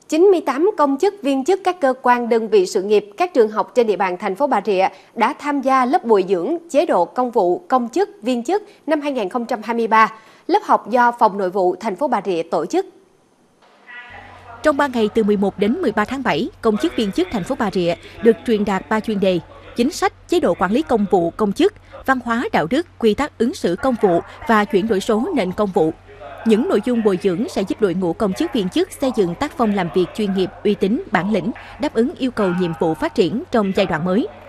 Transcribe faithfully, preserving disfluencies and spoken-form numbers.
chín mươi tám công chức viên chức các cơ quan đơn vị sự nghiệp, các trường học trên địa bàn thành phố Bà Rịa đã tham gia lớp bồi dưỡng chế độ công vụ công chức viên chức năm hai nghìn không trăm hai mươi ba. Lớp học do Phòng Nội vụ thành phố Bà Rịa tổ chức. Trong ba ngày từ mười một đến mười ba tháng bảy, công chức viên chức thành phố Bà Rịa được truyền đạt ba chuyên đề: chính sách, chế độ quản lý công vụ công chức, văn hóa đạo đức, quy tắc ứng xử công vụ và chuyển đổi số nền công vụ. Những nội dung bồi dưỡng sẽ giúp đội ngũ công chức viên chức xây dựng tác phong làm việc chuyên nghiệp, uy tín, bản lĩnh, đáp ứng yêu cầu nhiệm vụ phát triển trong giai đoạn mới.